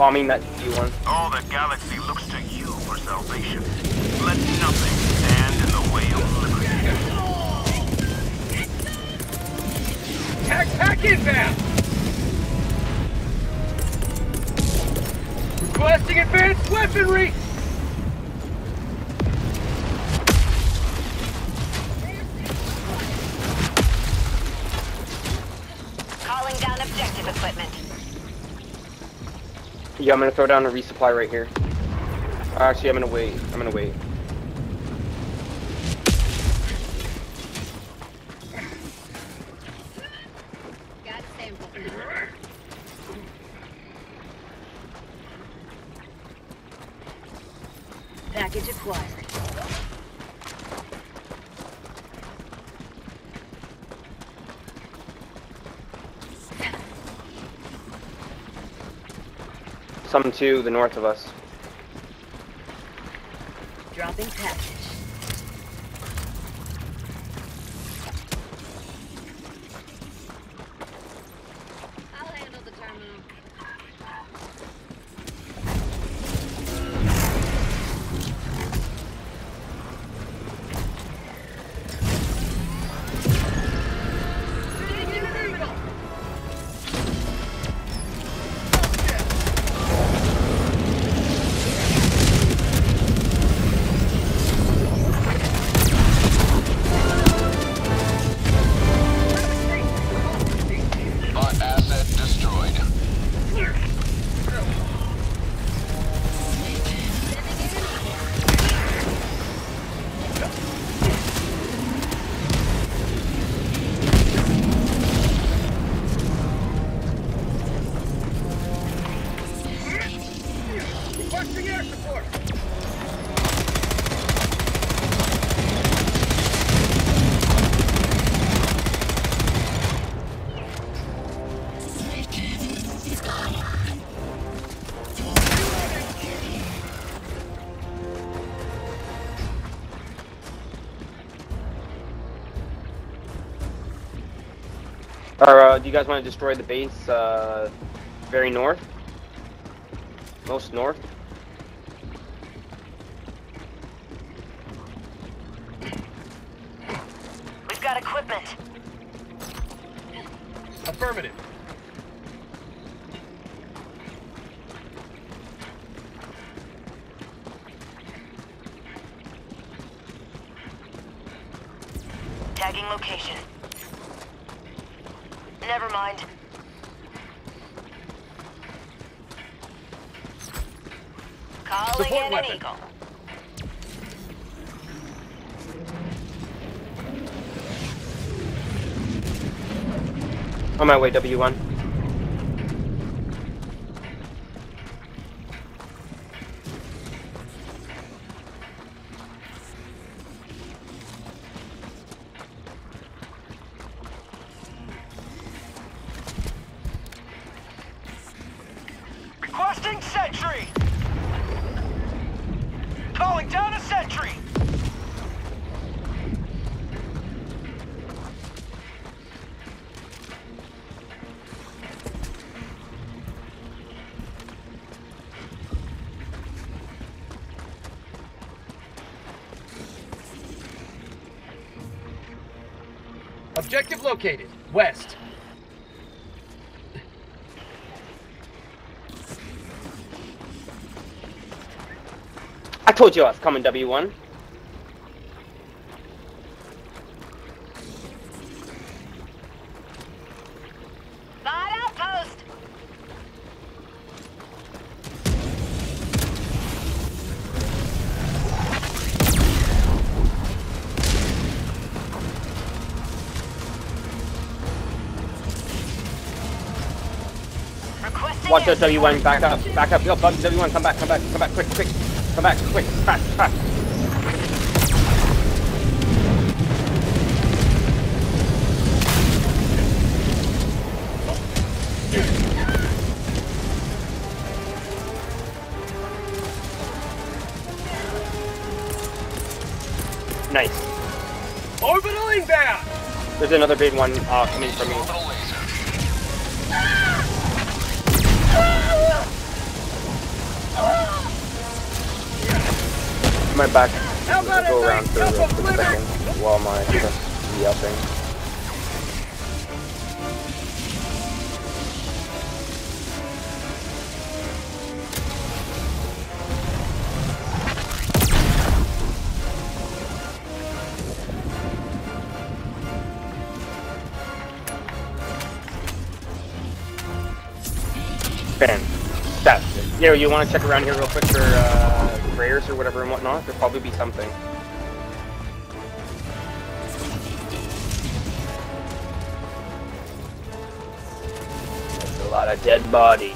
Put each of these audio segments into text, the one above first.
bombing that D1. All the galaxy looks to you for salvation. Let nothing stand in the way of liberty. Pack inbound! Requesting advanced weaponry! Calling down objective equipment. Yeah, I'm gonna throw down a resupply right here. Actually, I'm gonna wait. Got sample. Package acquired. Some to the north of us. Dropping package. I'll handle the terminal. Bot asset destroyed. Requesting air support! Or, do you guys want to destroy the base, very north? Most north? We've got equipment. Affirmative. Tagging location. Never mind. Calling Support in an weapon. eagle. On my way, W1. Requesting sentry! Calling down a sentry! Objective located. West. I told you I was coming, W1. Spot outpost. Requesting Watch out, air W1, back up. Yo, bug, W1, come back, quick. Come back, quick, fast. Nice. Orbital inbound! There's another big one coming from me. Orbital laser. My back. How about Go a around nice for cup a of liver? second while my stuff's yelping. Fantastic. Yeah, you want to check around here real quick for rares or whatever and whatnot? There'll probably be something. That's a lot of dead bodies.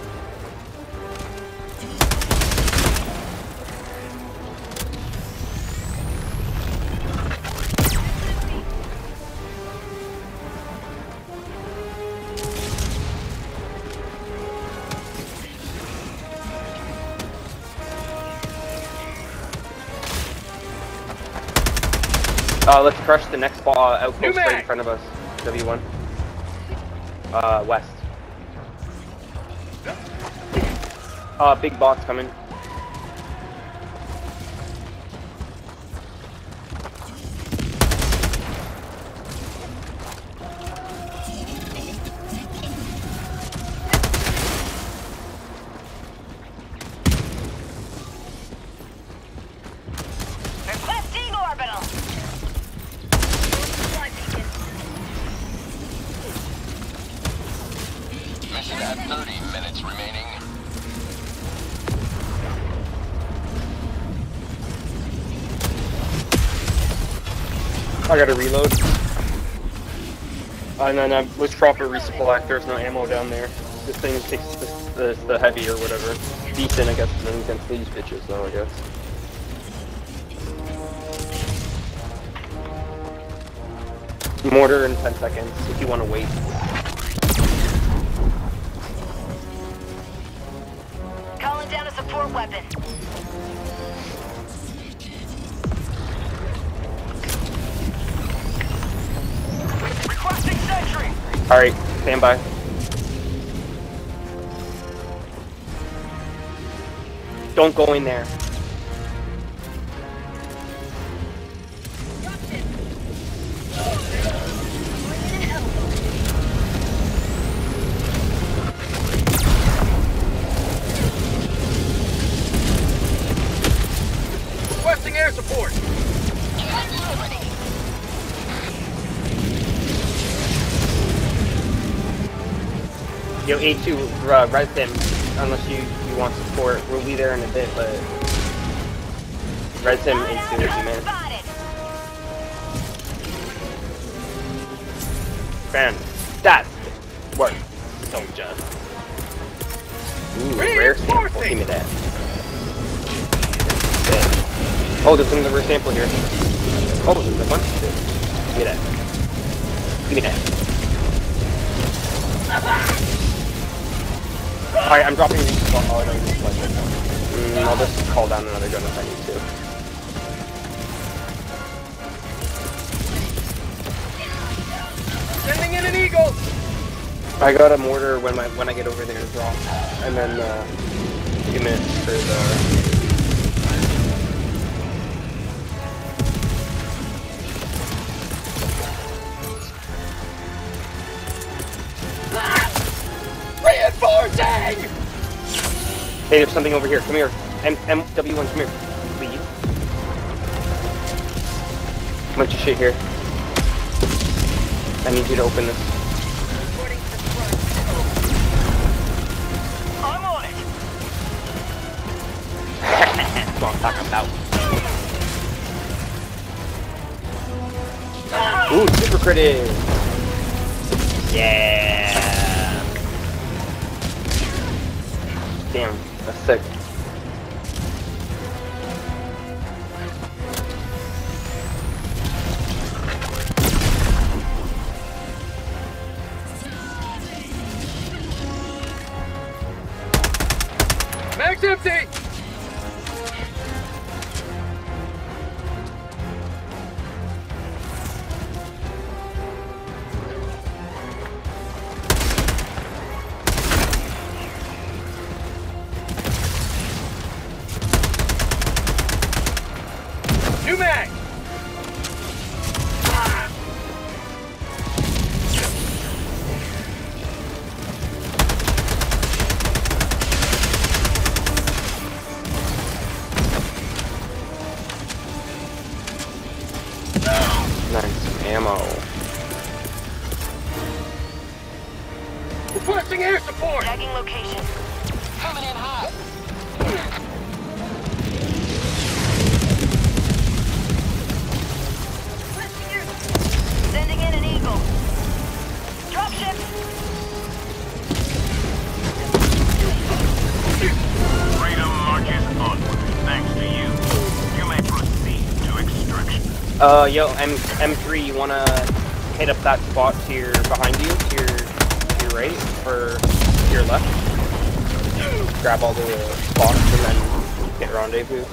Let's crush the next outpost right in front of us. W1. West. Big box coming. Requesting orbital. Mission at 30 minutes remaining. I gotta reload. And then let's drop a resupply. There's no ammo down there. This thing takes the heavy or whatever. Decent, I guess, against these bitches, though, I guess. Mortar in 10 seconds if you want to wait. Calling down a support weapon. Requesting sentry. Alright, stand by. Don't go in there. Requesting air support. Yo, A2, res them, unless you want support. We'll be there in a bit, but... Res them A2 if you man. Spotted. Fantastic work, soldier. Ooh, rare sample, give me that. Yeah. Oh, there's another rare sample here. Oh, there's a bunch of shit. Give me that. Give me that. Alright, I'm dropping these. Oh, I don't need to play I'll just call down another gun if I need to. Sending in an eagle. I got a mortar when I get over there as well. And then a few minutes for the... Reinforcing! Hey, there's something over here. Come here. MW1, come here. Please. Bunch of shit here. I need you to open this. I'm on it. That's what I'm talking about. Ooh, super critic. Yeah. Damn, that's sick. Mag's empty! New mag! Nice ammo. Requesting air support! Tagging location. Coming in hot! Sending in an Eagle. Dropship! Freedom marches onward. Thanks to you. You may proceed to extraction. Yo, M3, you wanna hit up that spot to your behind you, to your right, or to your left? Grab all the spots and then hit rendezvous.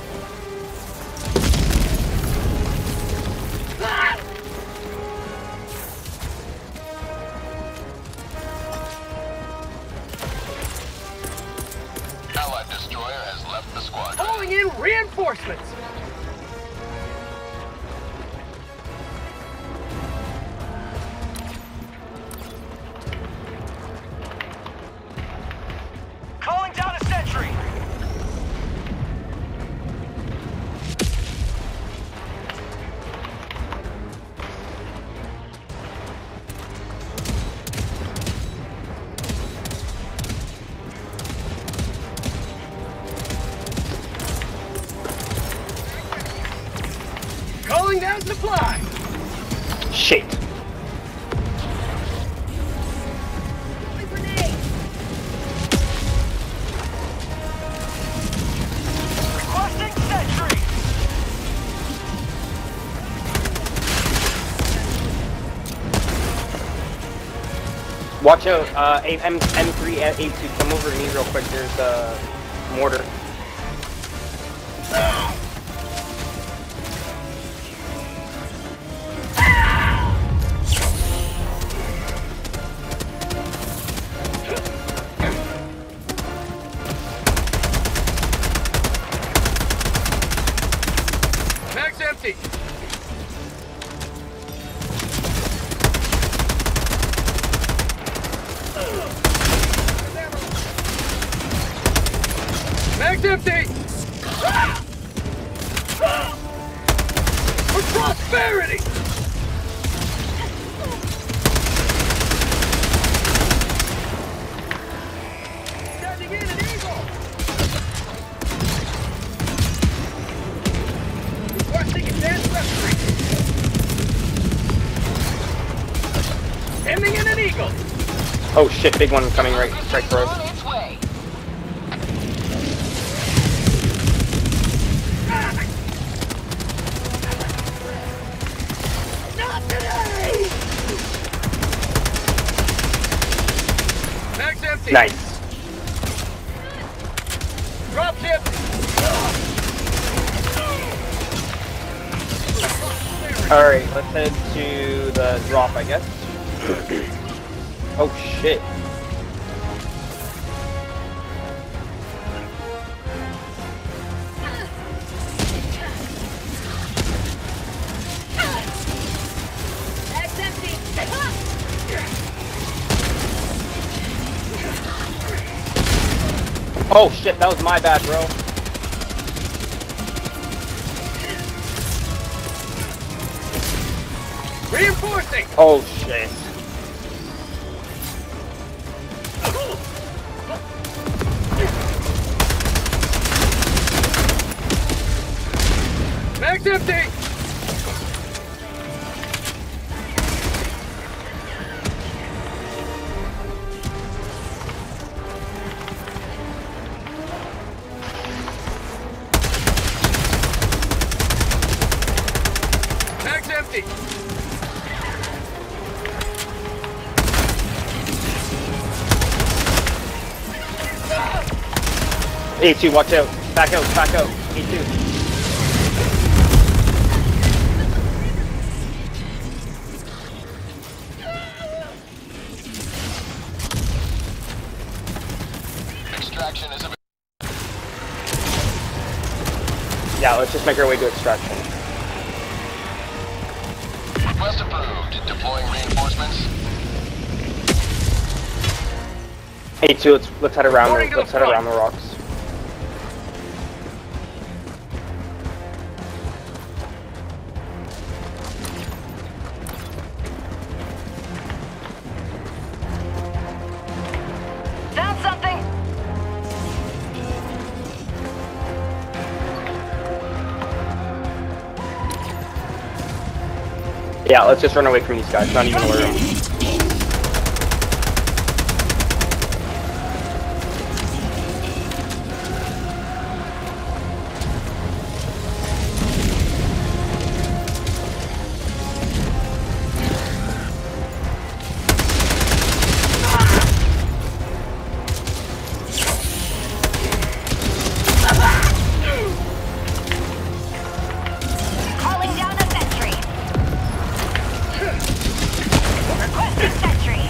Allied destroyer has left the squadron. Calling in reinforcements! Calling down a sentry. Calling down supply! Shit. Requesting sentry. Watch out, M3 at A2, come over to me real quick, there's a mortar. Mag's empty! Mag's empty! For prosperity! Sending in an Eagle! Requesting advanced weaponry! Sending in an Eagle! Oh shit, big one coming right for us. Not today! Mag's empty! Nice. Dropship! Alright, let's head to the drop, I guess. Oh shit. Mag's empty. Oh shit, that was my bad, bro. Reinforcing! Oh shit. Mag's empty! Mag's empty! A2, watch out. Back out, back out. A2. Extraction is a... Yeah, let's just make our way to extraction. Request approved. Deploying reinforcements. Hey, two, let's head around Reporting to let's the head front. around the rocks. Found something. Yeah, let's just run away from these guys, not even worry them. Calling down a sentry. Requesting sentry.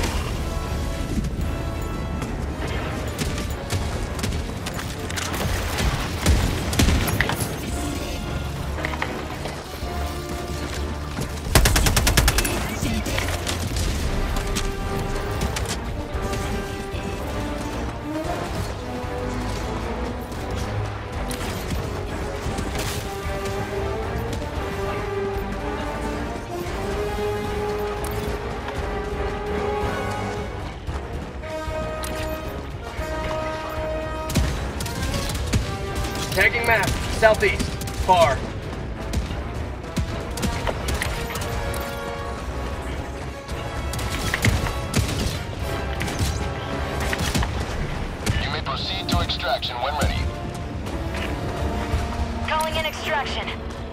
Tagging map. Southeast. Far. You may proceed to extraction when ready. Calling in extraction.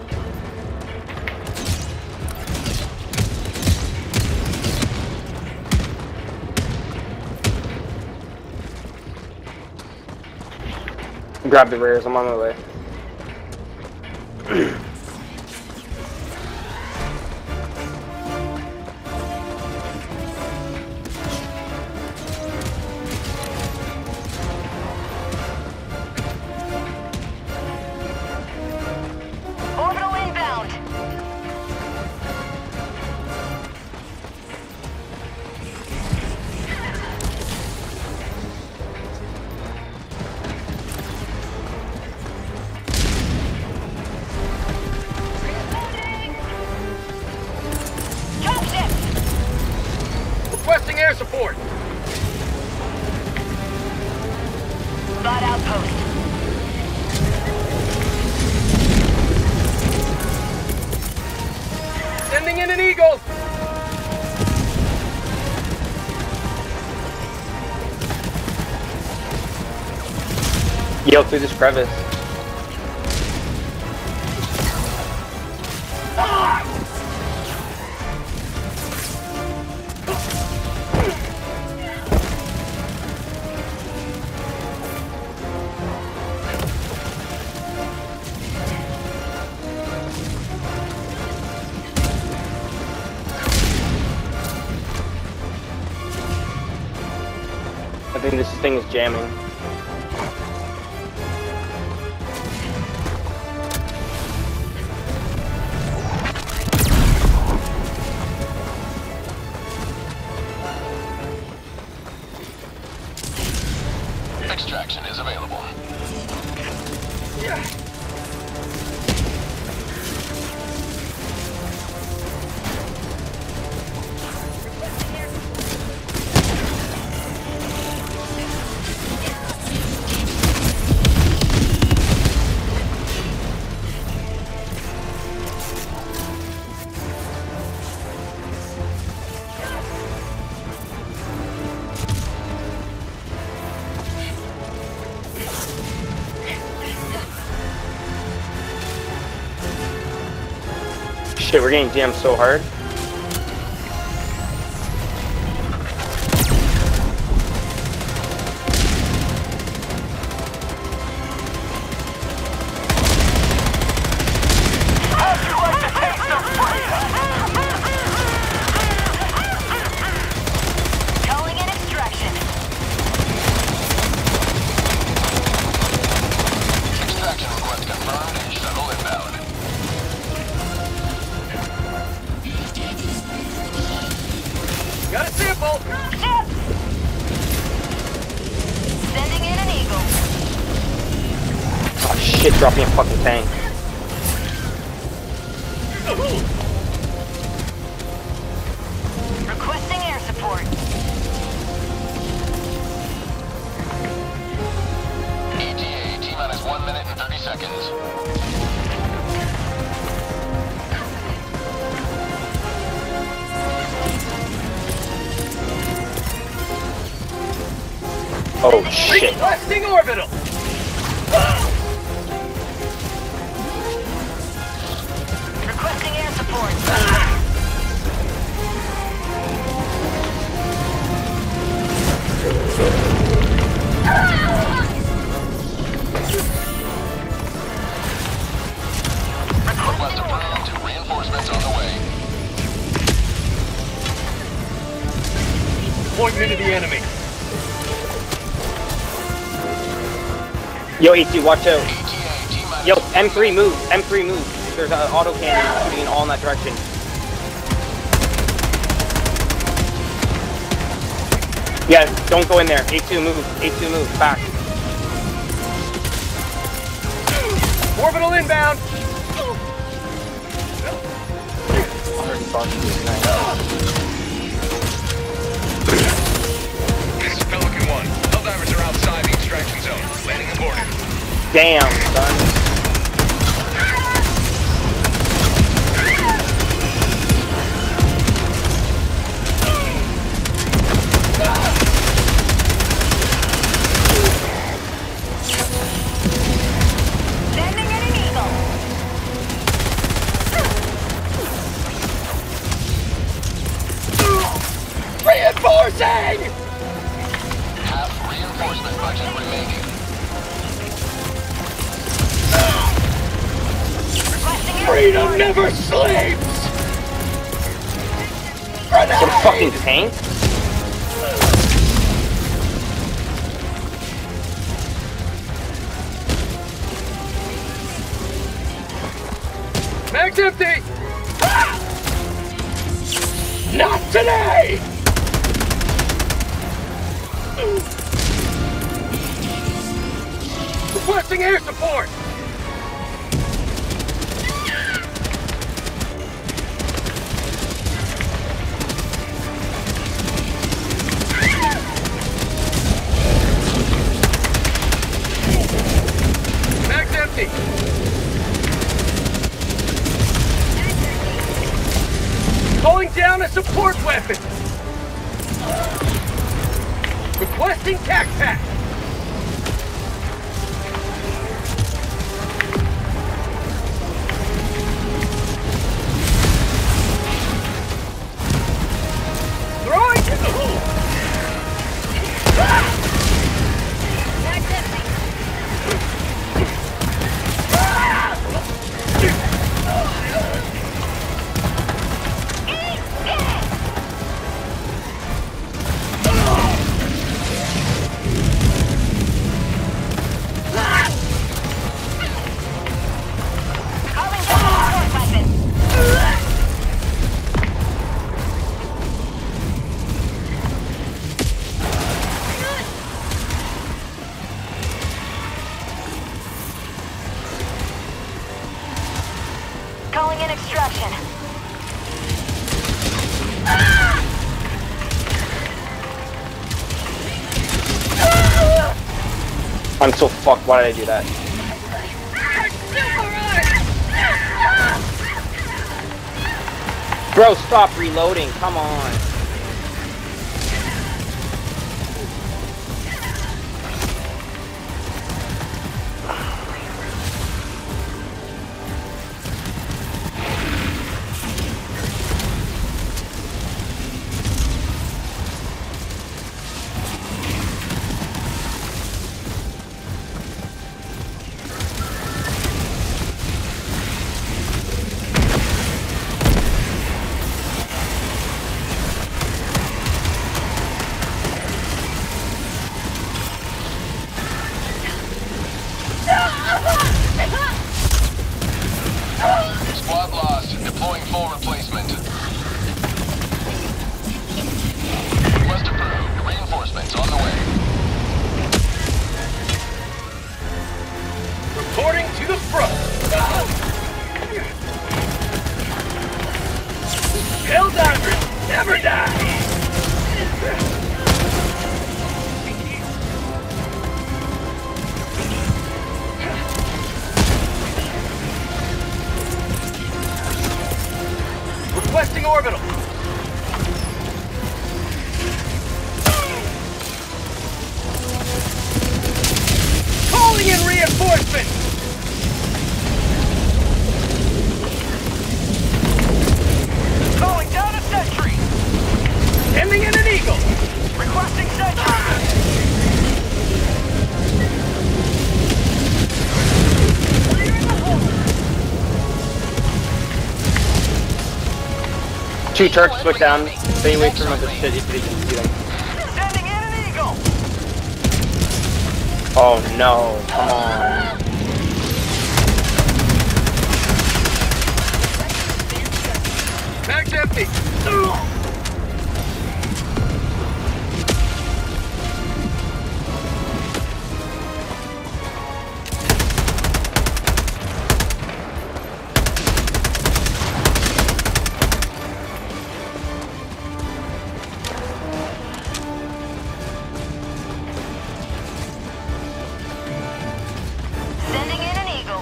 Grab the rares, I'm on my way. Orbital inbound. Dropship. Requesting air support. Bot outpost. Sending in an eagle. Yell through this crevice. I think this thing is jamming. Extraction is available. Shit, we're getting jammed so hard. Calling in extraction. Extraction request confirmed and shuttle inbound. shit, drop me a fucking tank. Requesting air support. ETA, T-minus 1 minute and 30 seconds. Oh shit. Requesting orbital. Requesting air support. Request approved. Reinforcements on the way. Point me to the enemy. Yo, AT, watch out. ETA, T-minus... Yo, M3 move. M3 move. There's an auto cannon shooting all in that direction. Yeah, don't go in there. A2 move. A2 move. Back. Orbital inbound. This is Pelican 1. Helldivers are outside the extraction zone. Landing aborted. Damn, son. Landing in an eagle. Reinforcing! Half reinforcement budget remaining. Requesting air Freedom never sleeps! Some fucking tank? Mag's empty! Not today! Requesting air support! Mag's empty! Calling down a support weapon! Requesting tac pack! Throwing to the hole! Mag's empty. Calling down a support weapon. Calling in extraction. I'm so fucked. Why did I do that? Bro, stop reloading. Come on. Helldivers never die! Requesting orbital! Calling in reinforcements! Calling down a sentry! Sending in an eagle! Requesting sentry! Fire in the hole! 2 Turks put down. Stay away from the city if you can see them. Sending in an eagle! Oh no, come on. Mag's empty! Sending in an eagle.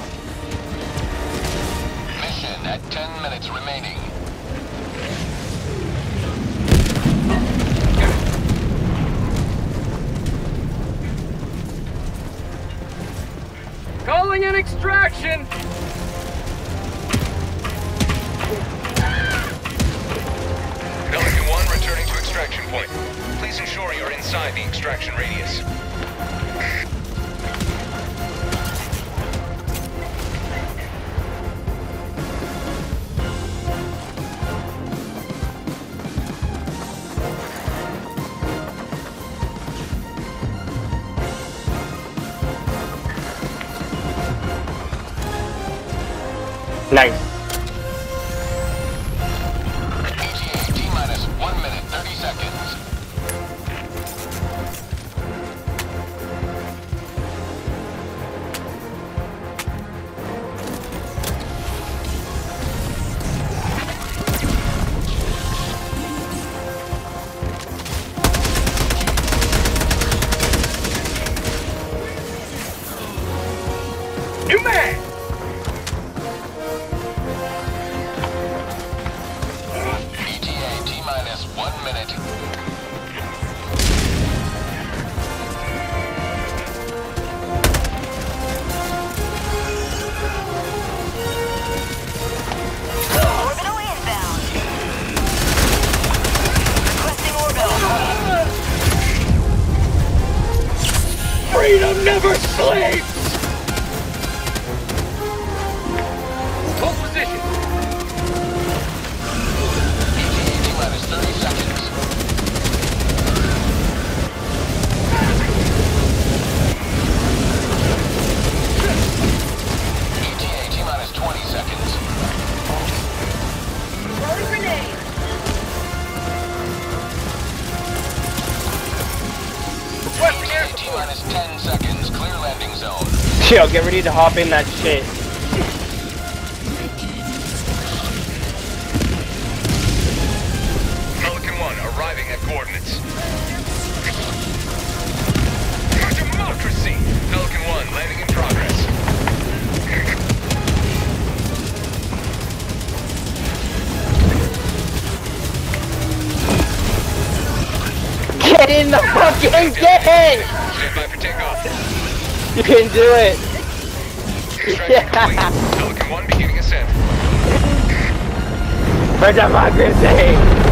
Mission at 10 minutes remaining. Calling in extraction! Pelican 1 returning to extraction point. Please ensure you're inside the extraction radius. Nice. ETA T-minus 1 minute 30 seconds. New man! ETA T-minus 1 minute. Orbital inbound. Requesting orbital. Freedom never sleeps! Hold position! ETA T-minus 30 seconds. ETA T-minus 20 seconds. Throwing grenade. Requesting air ETA support! T-minus 10 seconds. Clear landing zone. Yo, get ready to hop in that shit. Pelican 1 arriving at coordinates. For democracy! Pelican 1 landing in progress. Get in the fucking game! Stand by for takeoff. You can do it! Extraction complete. Pelican 1 beginning ascent. For democracy!